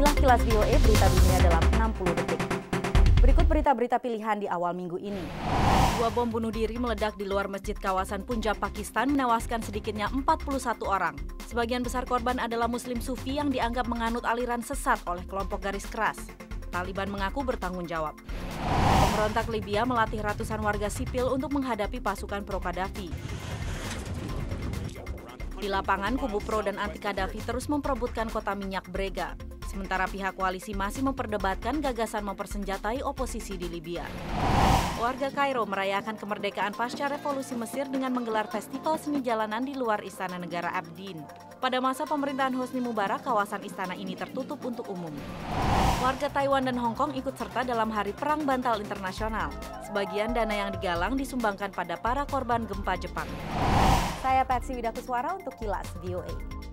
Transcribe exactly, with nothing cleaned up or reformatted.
Inilah kilas V O A berita dunia dalam enam puluh detik. Berikut berita-berita pilihan di awal minggu ini. Dua bom bunuh diri meledak di luar masjid kawasan Punjab, Pakistan, menewaskan sedikitnya empat puluh satu orang. Sebagian besar korban adalah Muslim Sufi yang dianggap menganut aliran sesat oleh kelompok garis keras. Taliban mengaku bertanggung jawab. Pemberontak Libya melatih ratusan warga sipil untuk menghadapi pasukan pro-Qaddafi. Di lapangan, kubu pro dan anti-Qaddafi terus memperebutkan kota minyak Brega. Sementara pihak koalisi masih memperdebatkan gagasan mempersenjatai oposisi di Libya. Warga Kairo merayakan kemerdekaan pasca revolusi Mesir dengan menggelar festival seni jalanan di luar Istana Negara Abdin. Pada masa pemerintahan Hosni Mubarak, kawasan istana ini tertutup untuk umum. Warga Taiwan dan Hong Kong ikut serta dalam Hari Perang Bantal Internasional. Sebagian dana yang digalang disumbangkan pada para korban gempa Jepang. Saya Patsy Widakuswara untuk Kilas V O A.